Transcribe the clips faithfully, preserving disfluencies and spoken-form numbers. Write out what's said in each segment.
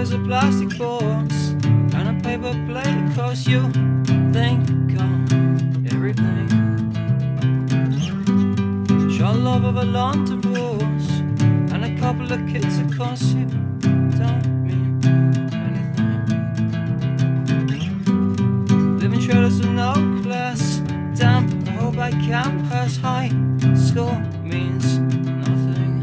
offers a plastic box and a paper plate, cause you think of everything. Show love of a long divorce and a couple of kids, of course you don't mean anything. Living trailers with no class, damn, I hope I can pass high school means nothing.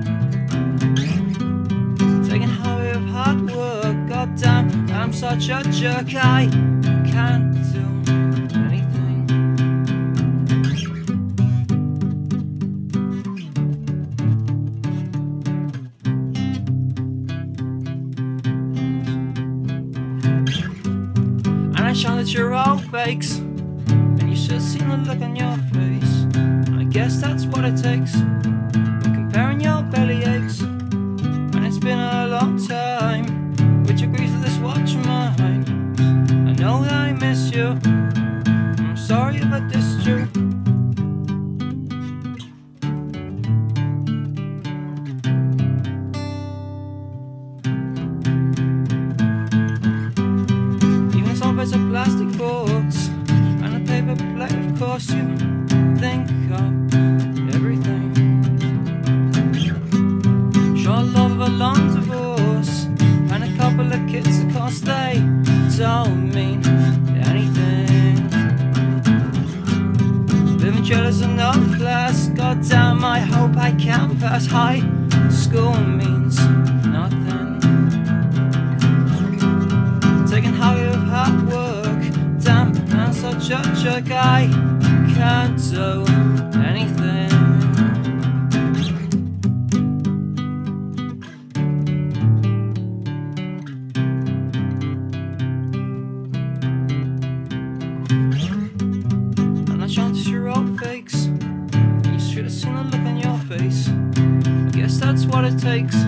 Taking hobby of hard work, goddamn, I'm such a jerk, I can't do anything. And I show that you're all fakes, and you should have seen the look on your face. I guess that's what it takes when comparing your belly aches. And it's been a long time, which agrees with this watch of mine. I know that I miss you, I'm sorry if I dissed you. Even some of a plastic box and a paper plate, of course you think of everything. Sure love of a long divorce and a couple of kids, of course they don't mean anything. Living jealous of no class, goddamn, I hope I can pass high school means nothing. Taking hobby of hard work, damn, I'm such a jerk, I can't do anything. I'm not trying to show all fakes, you should have seen the look on your face. I guess that's what it takes